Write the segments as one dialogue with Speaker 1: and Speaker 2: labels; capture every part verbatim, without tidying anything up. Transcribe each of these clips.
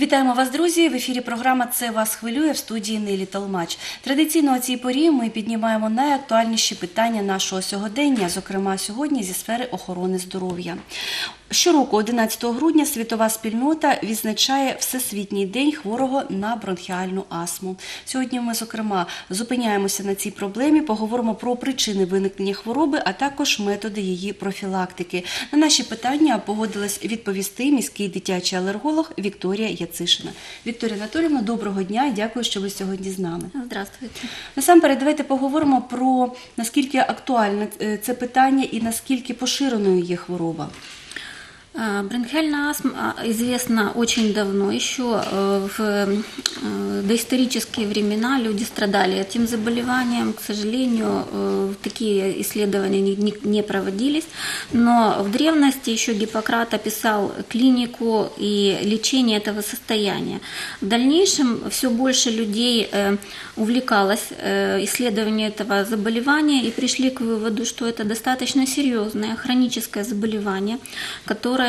Speaker 1: Вітаємо вас, друзі! В ефірі програма «Це вас хвилює» в студії Нелі Толмач. Традиційно у цій порі ми піднімаємо найактуальніші питання нашого сьогодення, зокрема сьогодні зі сфери охорони здоров'я. Щороку, одинадцятого грудня, світова спільнота відзначає Всесвітній день хворого на бронхіальну астму. Сьогодні ми, зокрема, зупиняємося на цій проблемі, поговоримо про причини виникнення хвороби, а також методи її профілактики. На наші питання погодилась відповісти міський дитячий алерголог Вікторія Яцишина. Вікторія Анатоліївна, доброго дня, дякую, що ви сьогодні з нами.
Speaker 2: Здравствуйте.
Speaker 1: Насамперед, давайте поговоримо про наскільки актуальне це питання і наскільки поширеною є хвороба.
Speaker 2: Бронхиальная астма известна очень давно. Еще в доисторические времена люди страдали этим заболеванием. К сожалению, такие исследования не проводились. Но в древности еще Гиппократ описал клинику и лечение этого состояния. В дальнейшем все больше людей увлекалось исследованием этого заболевания и пришли к выводу, что это достаточно серьезное хроническое заболевание, которое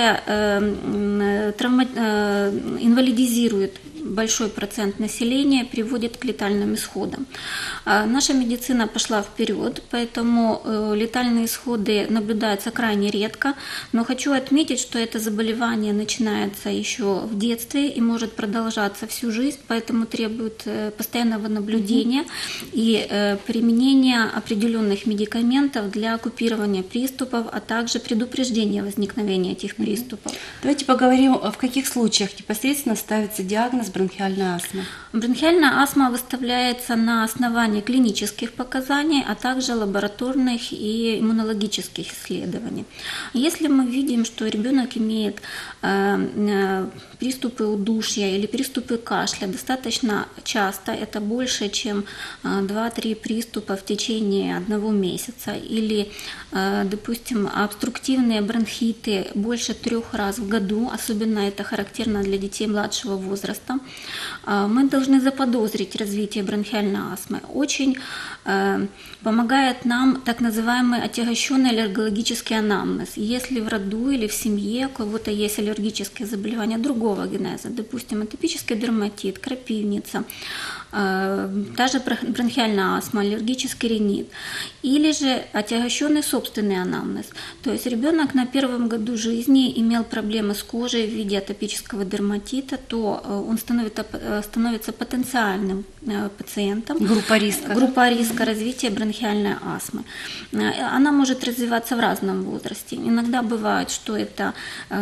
Speaker 2: травма, инвалидизирует большой процент населения, приводит к летальным исходам. Наша медицина пошла вперед, поэтому летальные исходы наблюдаются крайне редко, но хочу отметить, что это заболевание начинается еще в детстве и может продолжаться всю жизнь, поэтому требует постоянного наблюдения и применения определенных медикаментов для купирования приступов, а также предупреждения возникновения этих приступов.
Speaker 1: Давайте поговорим, в каких случаях непосредственно ставится диагноз бронхиальная астма.
Speaker 2: Бронхиальная астма выставляется на основании клинических показаний, а также лабораторных и иммунологических исследований. Если мы видим, что ребенок имеет э, приступы удушья или приступы кашля достаточно часто, это больше, чем два-три приступа в течение одного месяца, или, э, допустим, обструктивные бронхиты больше трех раз в году, особенно это характерно для детей младшего возраста, мы должны заподозрить развитие бронхиальной астмы. Очень э, помогает нам так называемый отягощенный аллергологический анамнез. Если в роду или в семье у кого-то есть аллергические заболевания другого генеза, допустим, атопический дерматит, крапивница, э, та же бронхиальная астма, аллергический ринит, или же отягощенный собственный анамнез. То есть ребенок на первом году жизни имел проблемы с кожей в виде атопического дерматита, то он становится, становится потенциальным пациентом.
Speaker 1: Группа риска.
Speaker 2: Группа риска развития бронхиальной астмы. Она может развиваться в разном возрасте. Иногда бывает, что это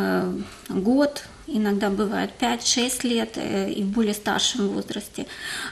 Speaker 2: год, иногда бывает пять-шесть лет и в более старшем возрасте.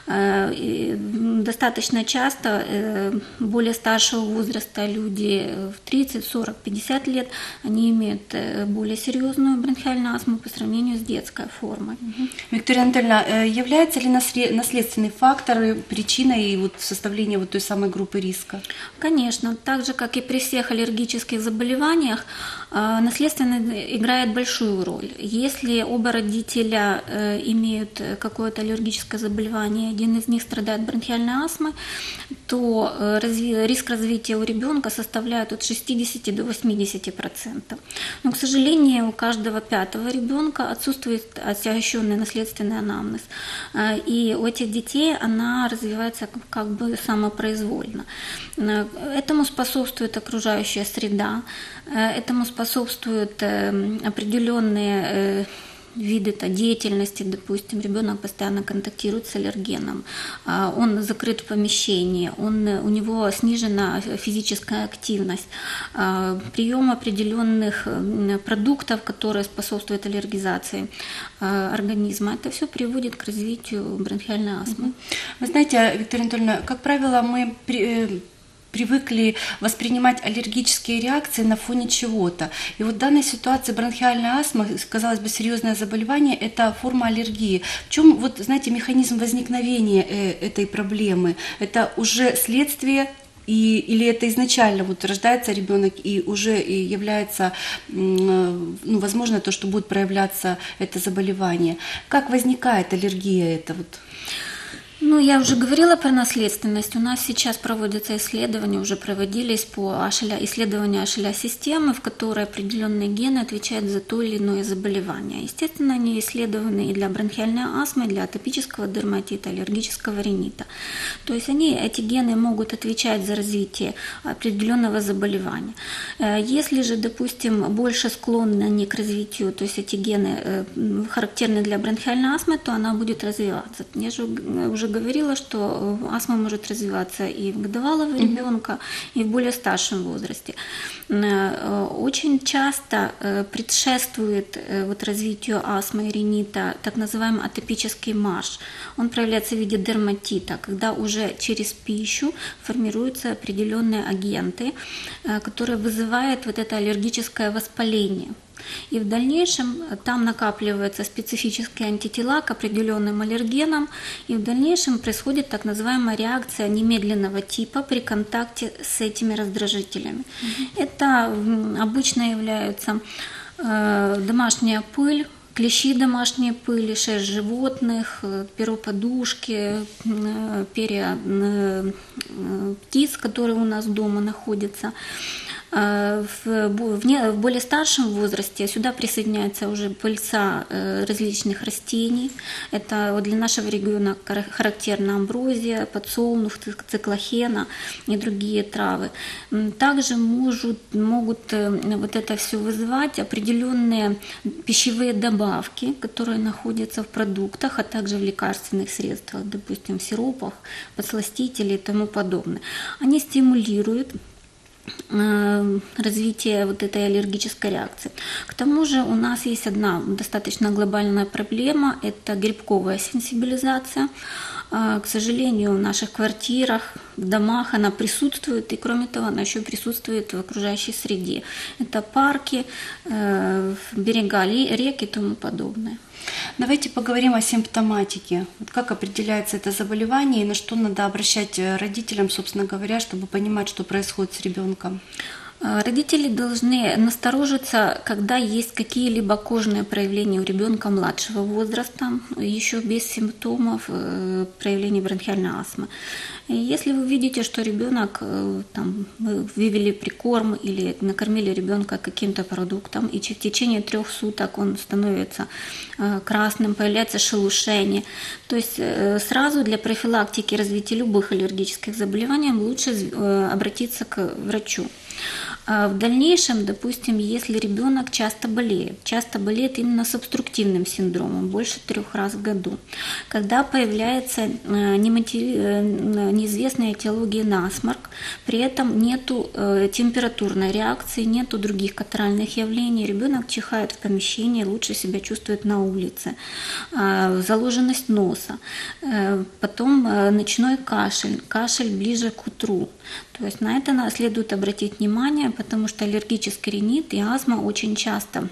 Speaker 2: Достаточно часто более старшего возраста люди в тридцать, сорок, пятьдесят лет, они имеют более серьезную бронхиальную астму по сравнению с детской формой.
Speaker 1: Виктория Анатольевна, является ли наследственный фактор причиной вот составления вот той самой группы риска?
Speaker 2: Конечно, так же, как и при всех аллергических заболеваниях, наследственность играет большую роль. Если оба родителя э, имеют какое-то аллергическое заболевание, один из них страдает бронхиальной астмой, то э, разви- риск развития у ребенка составляет от шестидесяти до восьмидесяти процентов. Но, к сожалению, у каждого пятого ребенка отсутствует отягощенный наследственный анамнез. Э, и у этих детей она развивается как, как бы самопроизвольно. Э, этому способствует окружающая среда, э, этому способствуют э, определенные э, виды деятельности, допустим, ребенок постоянно контактирует с аллергеном, он закрыт в помещении, он, у него снижена физическая активность, прием определенных продуктов, которые способствуют аллергизации организма, это все приводит к развитию бронхиальной астмы.
Speaker 1: Вы знаете, Виктория Анатольевна, как правило, мы привыкли воспринимать аллергические реакции на фоне чего-то. И вот в данной ситуации бронхиальная астма, казалось бы, серьезное заболевание, это форма аллергии. В чем, вот, знаете, механизм возникновения этой проблемы? Это уже следствие и, или это изначально вот рождается ребенок и уже и является, ну, возможно, то, что будет проявляться это заболевание? Как возникает аллергия? Это вот?
Speaker 2: Ну, я уже говорила про наследственность. У нас сейчас проводятся исследования, уже проводились по АШЛЯ, исследованию АШЛЯ-системы, в которой определенные гены отвечают за то или иное заболевание. Естественно, они исследованы и для бронхиальной астмы, и для атопического дерматита, аллергического ринита. То есть они, эти гены могут отвечать за развитие определенного заболевания. Если же, допустим, больше склонны они к развитию, то есть эти гены характерны для бронхиальной астмы, то она будет развиваться. Я же уже говорила, что астма может развиваться и в годовалого mm-hmm. ребенка, и в более старшем возрасте. Очень часто предшествует вот развитию астмы и ринита так называемый атопический марш. Он проявляется в виде дерматита, когда уже через пищу формируются определенные агенты, которые вызывают вот это аллергическое воспаление. И в дальнейшем там накапливаются специфические антитела к определенным аллергенам, и в дальнейшем происходит так называемая реакция немедленного типа при контакте с этими раздражителями. Mm-hmm. Это обычно являются э, домашняя пыль, клещи домашней пыли, шерсть животных, перо подушки, перья птиц, которые у нас дома находятся. В более старшем возрасте сюда присоединяется уже пыльца различных растений. Это для нашего региона характерна амброзия, подсолнух, циклохена и другие травы. Также может, могут вот это все вызывать определенные пищевые добавки, которые находятся в продуктах, а также в лекарственных средствах, допустим, в сиропах, подсластители и тому подобное. Они стимулируют развитие вот этой аллергической реакции. К тому же у нас есть одна достаточно глобальная проблема – это грибковая сенсибилизация. К сожалению, в наших квартирах, в домах она присутствует, и кроме того, она еще присутствует в окружающей среде. Это парки, берега рек и тому подобное.
Speaker 1: Давайте поговорим о симптоматике. Вот как определяется это заболевание и на что надо обращать родителям, собственно говоря, чтобы понимать, что происходит с ребенком?
Speaker 2: Родители должны насторожиться, когда есть какие-либо кожные проявления у ребенка младшего возраста, еще без симптомов проявления бронхиальной астмы. Если вы видите, что ребенок, там, вы вывели прикорм или накормили ребенка каким-то продуктом, и в течение трех суток он становится красным, появляется шелушение, то есть сразу для профилактики развития любых аллергических заболеваний лучше обратиться к врачу. В дальнейшем, допустим, если ребенок часто болеет, часто болеет именно с обструктивным синдромом, больше трех раз в году, когда появляется неизвестная этиология насморк, при этом нету температурной реакции, нету других катаральных явлений, ребенок чихает в помещении, лучше себя чувствует на улице, заложенность носа, потом ночной кашель, кашель ближе к утру. То есть на это следует обратить внимание, потому что аллергический ринит и астма очень часто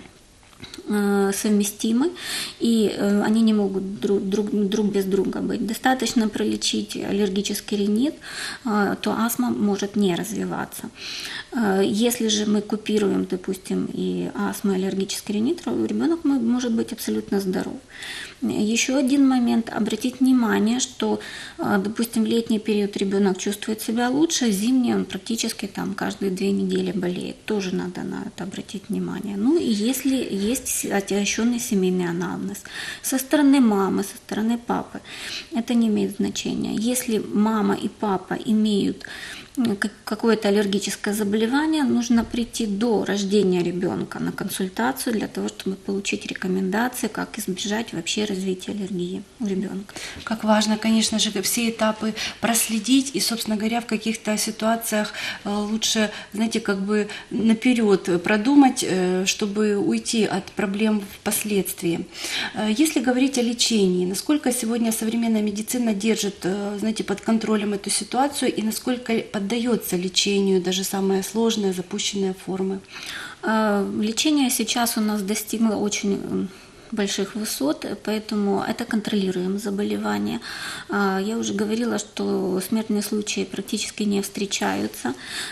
Speaker 2: совместимы, и они не могут друг, друг, друг без друга быть. Достаточно пролечить аллергический ринит, то астма может не развиваться. Если же мы купируем, допустим, и астму, и аллергический ринит, ребенок может быть абсолютно здоров. Еще один момент – обратить внимание, что, допустим, в летний период ребенок чувствует себя лучше, в зимний он практически там каждые две недели болеет. Тоже надо на это обратить внимание. Ну и если есть отягощенный семейный анамнез со стороны мамы, со стороны папы, это не имеет значения. Если мама и папа имеют какое-то аллергическое заболевание, нужно прийти до рождения ребенка на консультацию для того, чтобы получить рекомендации, как избежать вообще развития аллергии у ребенка.
Speaker 1: Как важно, конечно же, все этапы проследить и, собственно говоря, в каких-то ситуациях лучше, знаете, как бы наперед продумать, чтобы уйти от проблем впоследствии. Если говорить о лечении, насколько сегодня современная медицина держит, знаете, под контролем эту ситуацию и насколько поддается лечению даже самые сложные, запущенные формы?
Speaker 2: Лечение сейчас у нас достигло очень больших высот, поэтому это контролируемое заболевание. Я уже говорила, что смертные случаи практически не встречаются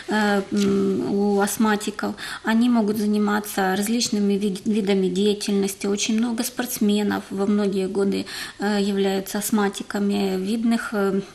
Speaker 2: у астматиков. Они могут заниматься различными видами деятельности. Очень много спортсменов во многие годы являются астматиками, видных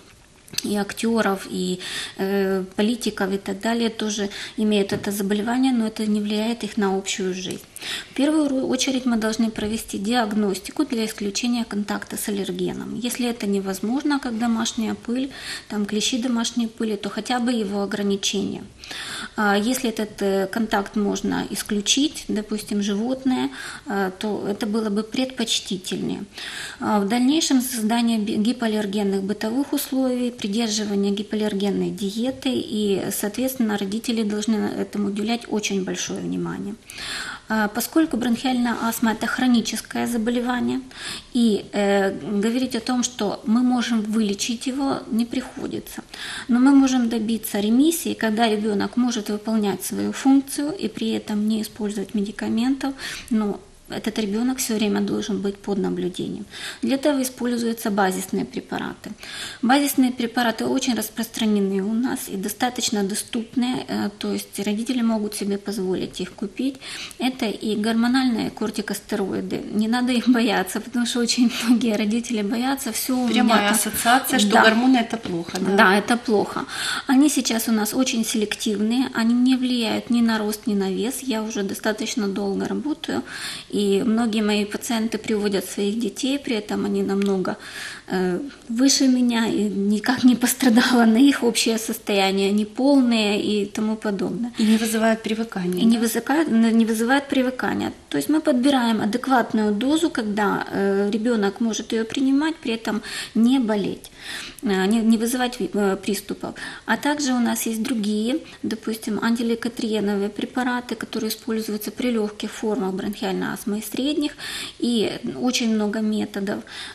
Speaker 2: и актеров, и э, политиков и так далее тоже имеют это заболевание, но это не влияет их на общую жизнь. В первую очередь мы должны провести диагностику для исключения контакта с аллергеном. Если это невозможно, как домашняя пыль, там клещи домашней пыли, то хотя бы его ограничение. Если этот контакт можно исключить, допустим, животное, то это было бы предпочтительнее. В дальнейшем создание гипоаллергенных бытовых условий, придерживание гипоаллергенной диеты, и, соответственно, родители должны этому уделять очень большое внимание. Поскольку бронхиальная астма – это хроническое заболевание, и э, говорить о том, что мы можем вылечить его, не приходится. Но мы можем добиться ремиссии, когда ребенок может выполнять свою функцию и при этом не использовать медикаментов, но этот ребенок все время должен быть под наблюдением. Для этого используются базисные препараты. Базисные препараты очень распространены у нас и достаточно доступны, то есть родители могут себе позволить их купить. Это и гормональные кортикостероиды. Не надо их бояться, потому что очень многие родители боятся. Все
Speaker 1: Прямая
Speaker 2: меня...
Speaker 1: ассоциация, что
Speaker 2: да.
Speaker 1: гормоны – это плохо. Да?
Speaker 2: да, это плохо. Они сейчас у нас очень селективные, они не влияют ни на рост, ни на вес. Я уже достаточно долго работаю, и И многие мои пациенты приводят своих детей, при этом они намного э, выше меня, и никак не пострадало на их общее состояние, они полные и тому подобное.
Speaker 1: И не вызывают привыкания.
Speaker 2: И не вызывает, не вызывает привыкания. То есть мы подбираем адекватную дозу, когда э, ребенок может ее принимать, при этом не болеть, э, не, не вызывать э, приступов. А также у нас есть другие, допустим, антилейкотриеновые препараты, которые используются при легких формах бронхиальной астмы и средних, и очень много методов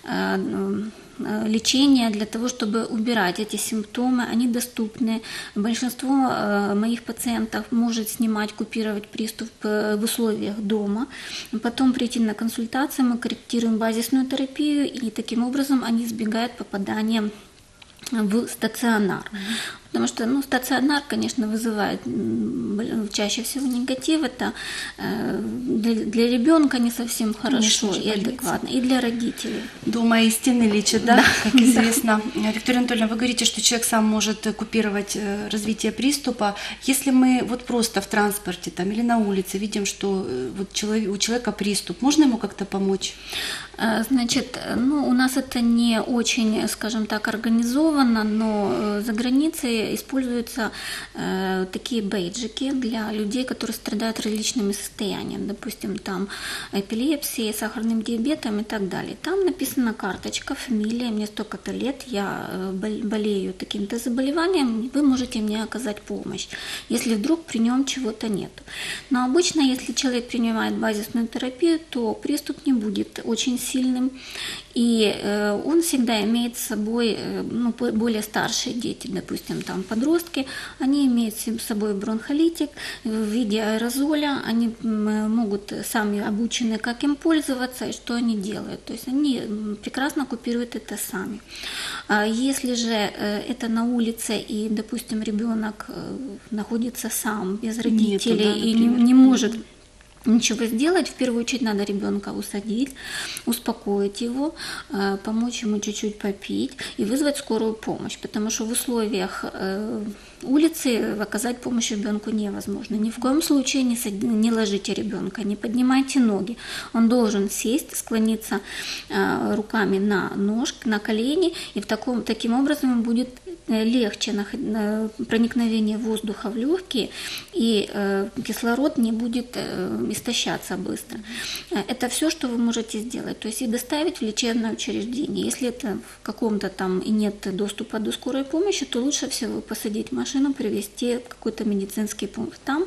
Speaker 2: э, лечения для того, чтобы убирать эти симптомы. Они доступны. Большинство моих пациентов может снимать, купировать приступ в условиях дома. Потом прийти на консультацию, мы корректируем базисную терапию, и таким образом они избегают попадания в стационар. Потому что ну, стационар, конечно, вызывает чаще всего негатив. Это э, для, для ребенка не совсем хорошо конечно, и адекватно, и для родителей.
Speaker 1: Дома и стены лечат, да, да, как известно. Да. Виктория Анатольевна, вы говорите, что человек сам может купировать развитие приступа. Если мы вот просто в транспорте там, или на улице видим, что вот человек, у человека приступ, можно ему как-то помочь?
Speaker 2: Значит, ну, у нас это не очень, скажем так, организовано, но за границей используются э, такие бейджики для людей, которые страдают различными состояниями, допустим, там эпилепсией, сахарным диабетом и так далее. Там написана карточка, фамилия, мне столько-то лет, я болею таким-то заболеванием, вы можете мне оказать помощь, если вдруг при нем чего-то нет. Но обычно, если человек принимает базисную терапию, то приступ не будет очень сильным, и э, он всегда имеет с собой, э, ну, более старшие дети, допустим, там подростки, они имеют с собой бронхолитик в виде аэрозоля, они могут сами обучены, как им пользоваться и что они делают. То есть они прекрасно купируют это сами. А если же это на улице и, допустим, ребенок находится сам, без родителей Нету, да, и не, не может ничего сделать, в первую очередь надо ребенка усадить, успокоить его, помочь ему чуть-чуть попить и вызвать скорую помощь, потому что в условиях улицы оказать помощь ребенку невозможно. Ни в коем случае не, сад... не ложите ребенка, не поднимайте ноги. Он должен сесть, склониться руками на ножки, на колени, и в таком, таким образом будет легче проникновение воздуха в легкие, и кислород не будет истощаться быстро. Это все, что вы можете сделать. То есть и доставить в лечебное учреждение. Если это в каком-то там и нет доступа до скорой помощи, то лучше всего посадить машину, привезти в какой-то медицинский пункт. Там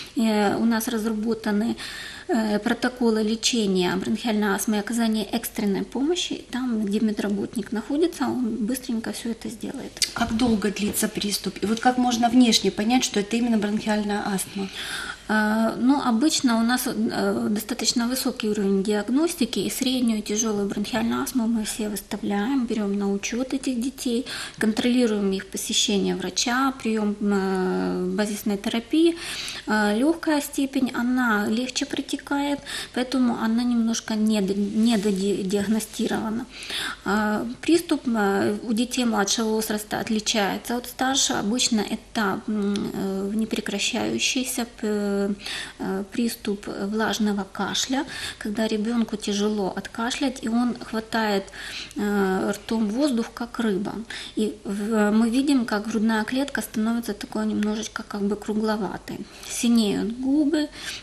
Speaker 2: у нас разработаны протоколы лечения бронхиальной астмы и оказания экстренной помощи. Там, где медработник находится, он быстренько все это сделает.
Speaker 1: Как долго длится приступ? И вот как можно внешне понять, что это именно бронхиальная астма?
Speaker 2: Ну, обычно у нас достаточно высокий уровень диагностики, и среднюю и тяжелую бронхиальную астму мы все выставляем, берем на учет этих детей, контролируем их посещение врача, прием базисной терапии. Легкая степень, она легче протекает, поэтому она немножко недодиагностирована. Приступ у детей младшего возраста отличается от старшего. Обычно это непрекращающийся приступ влажного кашля, когда ребенку тяжело откашлять, и он хватает ртом воздух, как рыба. И мы видим, как грудная клетка становится такой немножечко как бы кругловатой. Синеют губы,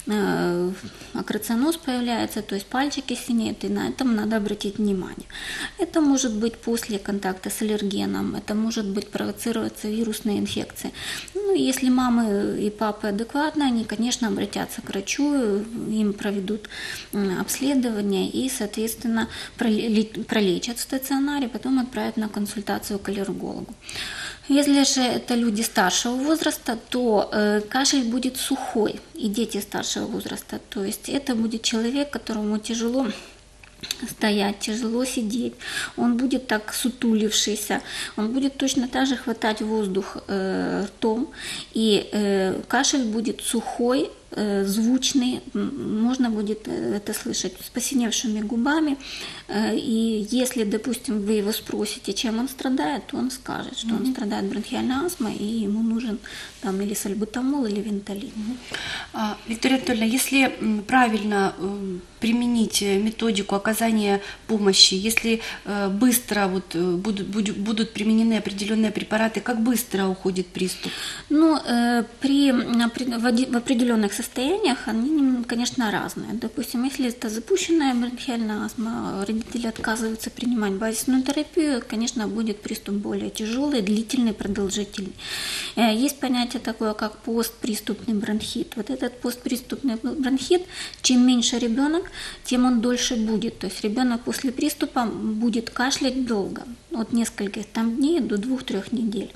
Speaker 2: акроцианоз появляется, то есть пальчики синеют, и на этом надо обратить внимание. Это может быть после контакта с аллергеном, это может быть провоцироваться вирусной инфекцией. Ну, если мамы и папы адекватны, они, конечно, обратятся к врачу, им проведут обследование и, соответственно, пролечат в стационаре, потом отправят на консультацию к аллергологу. Если же это люди старшего возраста, то э, кашель будет сухой, и дети старшего возраста, то есть это будет человек, которому тяжело стоять, тяжело сидеть, он будет так сутулившийся, он будет точно так же хватать воздух э, ртом, и э, кашель будет сухой, э, звучный, можно будет это слышать с посиневшими губами, э, и если, допустим, вы его спросите, чем он страдает, то он скажет, что mm-hmm. он страдает бронхиальной астмой, и ему нужен там или сальбутамол, или вентолин.
Speaker 1: Mm-hmm. а, Виктория Анатольевна, если правильно применить методику оказания помощи, если э, быстро вот, будут, будут, будут применены определенные препараты, как быстро уходит приступ?
Speaker 2: Ну, э, при, в определенных состояниях они, конечно, разные. Допустим, если это запущенная бронхиальная астма, родители отказываются принимать базисную терапию, конечно, будет приступ более тяжелый, длительный, продолжительный. Э, есть понятие такое, как постприступный бронхит. Вот этот постприступный бронхит, чем меньше ребенок, тем он дольше будет. То есть ребенок после приступа будет кашлять долго, от нескольких там дней до двух-трех недель.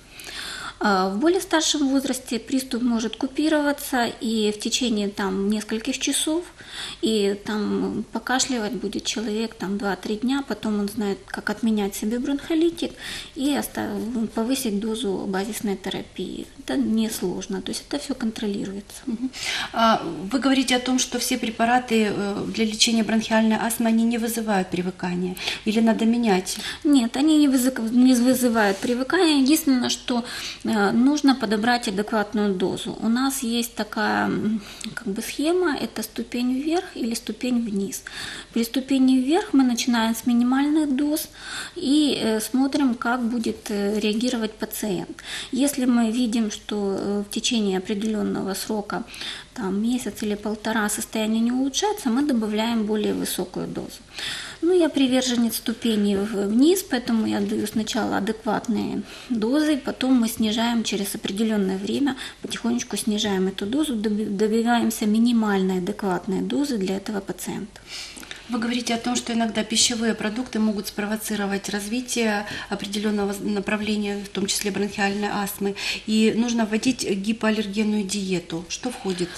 Speaker 2: В более старшем возрасте приступ может купироваться и в течение там нескольких часов, и там покашливать будет человек там два-три дня, потом он знает, как отменять себе бронхолитик и повысить дозу базисной терапии. Это несложно, то есть это все контролируется.
Speaker 1: Вы говорите о том, что все препараты для лечения бронхиальной астмы, они не вызывают привыкания, или надо менять?
Speaker 2: Нет, они не вызывают привыкания. Единственное, что нужно подобрать адекватную дозу. У нас есть такая как бы схема, это ступень вверх или ступень вниз. При ступени вверх мы начинаем с минимальных доз и смотрим, как будет реагировать пациент. Если мы видим, что в течение определенного срока, там, месяц или полтора, состояние не улучшается, мы добавляем более высокую дозу. Ну, я приверженец ступени вниз, поэтому я даю сначала адекватные дозы, потом мы снижаем через определенное время, потихонечку снижаем эту дозу, добиваемся минимальной адекватной дозы для этого пациента.
Speaker 1: Вы говорите о том, что иногда пищевые продукты могут спровоцировать развитие определенного направления, в том числе бронхиальной астмы, и нужно вводить гипоаллергенную диету. Что входит?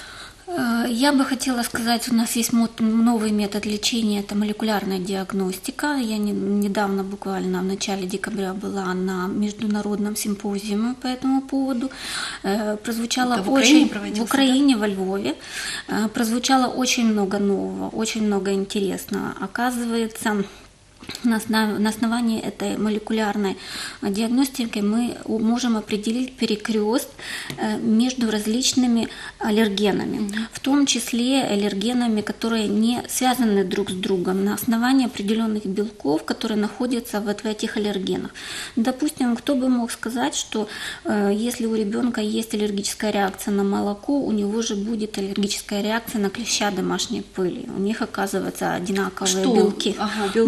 Speaker 2: Я бы хотела сказать, у нас есть новый метод лечения, это молекулярная диагностика. Я не, недавно, буквально в начале декабря, была на международном симпозиуме по этому поводу. Прозвучало
Speaker 1: это в
Speaker 2: очень
Speaker 1: Украине
Speaker 2: в Украине, да? Во Львове. Прозвучало очень много нового, очень много интересного. Оказывается, на основании этой молекулярной диагностики мы можем определить перекрест между различными аллергенами, mm-hmm. в том числе аллергенами, которые не связаны друг с другом, на основании определенных белков, которые находятся вот в этих аллергенах. Допустим, кто бы мог сказать, что если у ребенка есть аллергическая реакция на молоко, у него же будет аллергическая реакция на клеща домашней пыли. У них оказывается одинаковые
Speaker 1: что?
Speaker 2: белки.
Speaker 1: Ага, белок.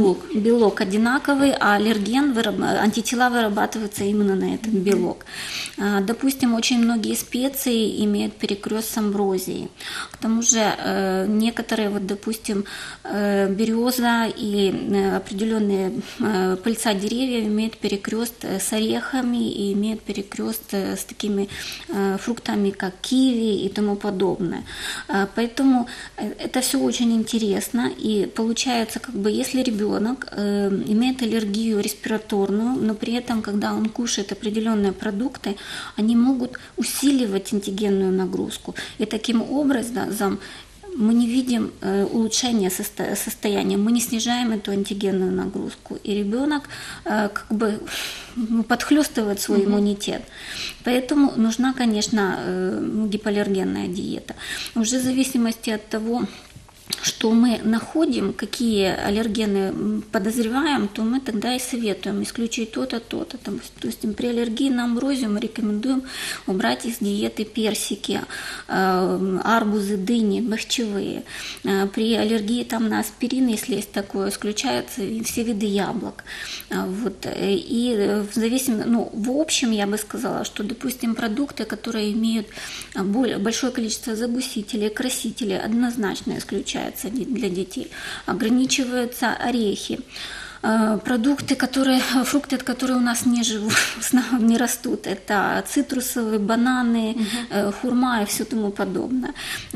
Speaker 2: белок одинаковый, а аллерген, выраб- антитела вырабатываются именно на этот белок. А, Допустим, очень многие специи имеют перекрест с амброзией. К тому же э, некоторые, вот, допустим, э, береза и э, определенные э, пыльца деревьев имеют перекрест с орехами и имеют перекрест с такими э, фруктами, как киви и тому подобное. Э, Поэтому э, это все очень интересно. И получается, как бы, если ребенок э, имеет аллергию респираторную, но при этом, когда он кушает определенные продукты, они могут усиливать антигенную нагрузку. И таким образом мы не видим э, улучшения состо- состояния, мы не снижаем эту антигенную нагрузку. И ребенок э, как бы ну, подхлестывает свой mm-hmm. иммунитет. Поэтому нужна, конечно, э, гипоаллергенная диета. Уже в зависимости от того, что мы находим, какие аллергены подозреваем, то мы тогда и советуем исключить то-то, то-то. То есть при аллергии на амброзию мы рекомендуем убрать из диеты персики, арбузы, дыни, бахчевые. При аллергии там, на аспирин, если есть такое, исключаются все виды яблок. Вот. И в зависимости, ну, в общем, я бы сказала, что, допустим, продукты, которые имеют большое количество загусителей, красителей, однозначно исключаются для детей. Ограничиваются орехи. Продукты, которые, фрукты, которые у нас не живут, не растут, это цитрусовые, бананы, угу. хурма и все тому подобное.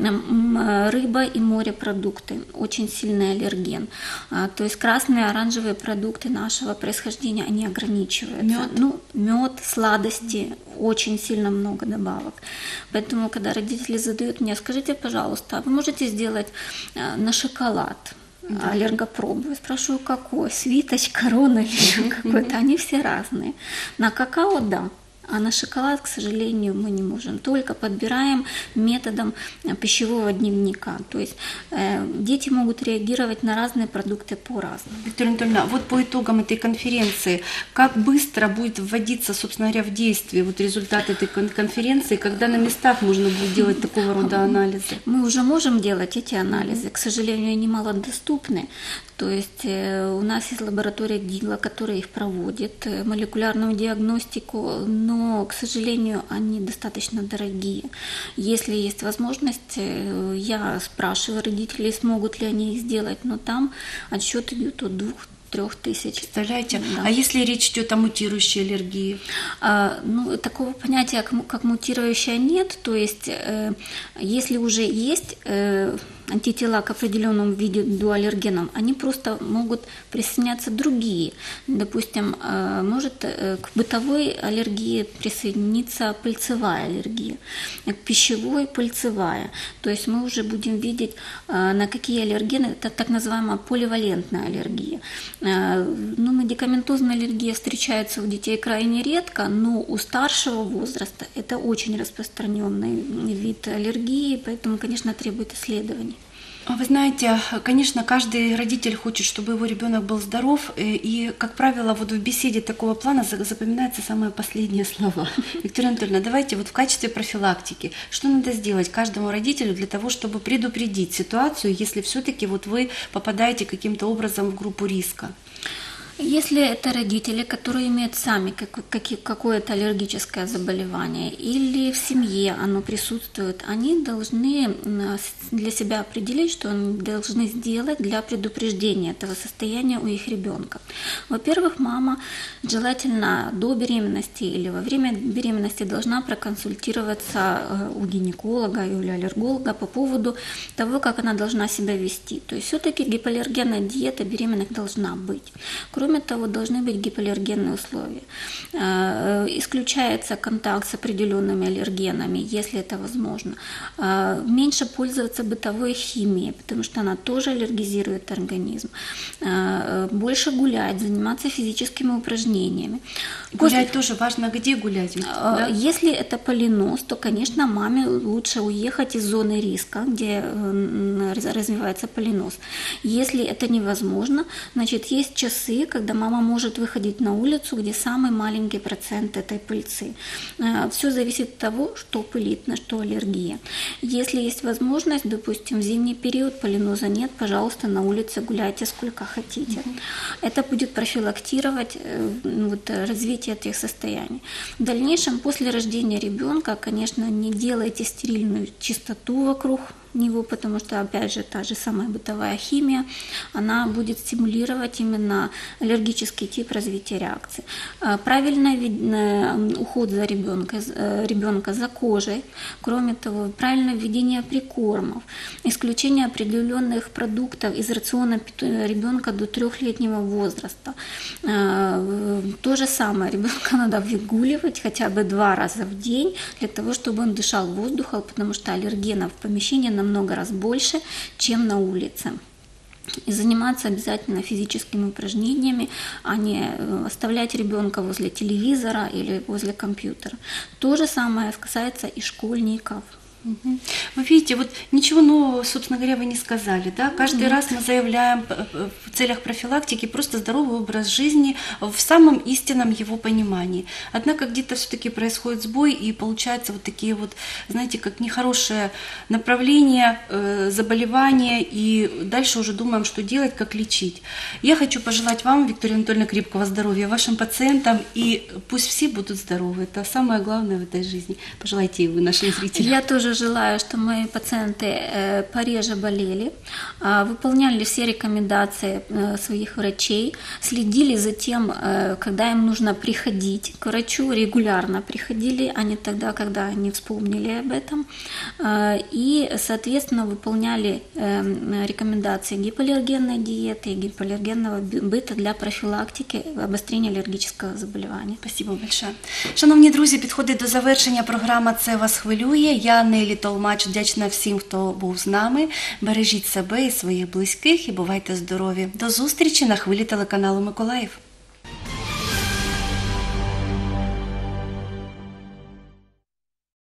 Speaker 2: Рыба и морепродукты, очень сильный аллерген. То есть красные, оранжевые продукты нашего происхождения, они ограничиваются. Мед, ну, мед, сладости, очень сильно много добавок. Поэтому, когда родители задают мне, скажите, пожалуйста, вы можете сделать на шоколад да. аллергопробу? Я спрашиваю, какой? Свиточ, корона или какой-то? Они все разные. На какао – да. А на шоколад, к сожалению, мы не можем. Только подбираем методом пищевого дневника. То есть э, дети могут реагировать на разные продукты по-разному.
Speaker 1: Виктория Анатольевна, вот по итогам этой конференции, как быстро будет вводиться, собственно говоря, в действие вот результат этой конференции, когда на местах можно будет делать такого рода анализы?
Speaker 2: Мы уже можем делать эти анализы. К сожалению, они малодоступны. То есть э, у нас есть лаборатория ДИЛа, которая их проводит, э, молекулярную диагностику, но, к сожалению, они достаточно дорогие. Если есть возможность, э, я спрашиваю родителей, смогут ли они их сделать, но там отсчет идет от двух трех тысяч.
Speaker 1: Представляете?
Speaker 2: Да.
Speaker 1: А если речь идет о мутирующей аллергии?
Speaker 2: А, ну, такого понятия, как, как мутирующая, нет. То есть, э, если уже есть э, антитела к определенному виду аллергенам, они просто могут присоединяться другие. Допустим, э, может э, к бытовой аллергии присоединиться пыльцевая аллергия, к пищевой пыльцевая. То есть мы уже будем видеть, э, на какие аллергены, это так называемая поливалентная аллергия. Ну, медикаментозная аллергия встречается у детей крайне редко, но у старшего возраста это очень распространенный вид аллергии, поэтому, конечно, требует исследований.
Speaker 1: Вы знаете, конечно, каждый родитель хочет, чтобы его ребенок был здоров, и, как правило, вот в беседе такого плана запоминаются самые последние слова. Виктория Анатольевна, давайте вот в качестве профилактики, что надо сделать каждому родителю для того, чтобы предупредить ситуацию, если все-таки вот вы попадаете каким-то образом в группу риска?
Speaker 2: Если это родители, которые имеют сами какое-то аллергическое заболевание или в семье оно присутствует, они должны для себя определить, что они должны сделать для предупреждения этого состояния у их ребенка. Во-первых, мама желательно до беременности или во время беременности должна проконсультироваться у гинеколога или аллерголога по поводу того, как она должна себя вести. То есть все-таки гипоаллергенная диета беременных должна быть. Кроме того, должны быть гипоаллергенные условия. Исключается контакт с определенными аллергенами, если это возможно. Меньше пользоваться бытовой химией, потому что она тоже аллергизирует организм. Больше гулять, заниматься физическими упражнениями.
Speaker 1: Гулять тоже важно, где гулять? Ведь, да?
Speaker 2: Если это полинос, то, конечно, маме лучше уехать из зоны риска, где развивается полинос. Если это невозможно, значит, есть часы, когда мама может выходить на улицу, где самый маленький процент этой пыльцы. Все зависит от того, что пылит, на что аллергия. Если есть возможность, допустим, в зимний период полиноза нет, пожалуйста, на улице гуляйте сколько хотите. Mm-hmm. Это будет профилактировать вот, развитие этих состояний. В дальнейшем, после рождения ребенка, конечно, не делайте стерильную чистоту вокруг него, потому что, опять же, та же самая бытовая химия, она будет стимулировать именно аллергический тип развития реакции. Правильный уход за ребенка, ребенка за кожей, кроме того, правильное введение прикормов, исключение определенных продуктов из рациона ребенка до трехлетнего возраста. То же самое, ребенка надо выгуливать хотя бы два раза в день для того, чтобы он дышал воздухом, потому что аллергенов в помещении намного раз больше, чем на улице. И заниматься обязательно физическими упражнениями, а не оставлять ребенка возле телевизора или возле компьютера. То же самое касается и школьников.
Speaker 1: Вы видите, вот ничего нового, собственно говоря, вы не сказали, да? Каждый Нет. раз мы заявляем в целях профилактики просто здоровый образ жизни в самом истинном его понимании. Однако где-то все-таки происходит сбой, и получается вот такие вот, знаете, как нехорошее направление, заболевания, и дальше уже думаем, что делать, как лечить. Я хочу пожелать вам, Виктория Анатольевна, крепкого здоровья, вашим пациентам, и пусть все будут здоровы. Это самое главное в этой жизни. Пожелайте и вы нашим зрителям.
Speaker 2: Я тоже желаю, что мои пациенты пореже болели, выполняли все рекомендации своих врачей, следили за тем, когда им нужно приходить к врачу, регулярно приходили, а не тогда, когда они вспомнили об этом, и, соответственно, выполняли рекомендации гипоаллергенной диеты и гипоаллергенного быта для профілактики обострення алергічного заболівання.
Speaker 1: Спасибо большое. Шановні друзі, підходить до завершення програма «Це вас хвилює». Я Нелі Толмач вдячна всім, хто був з нами. Бережіть себе і своїх близьких і бувайте здорові. До зустрічі на хвилі телеканалу Миколаїв.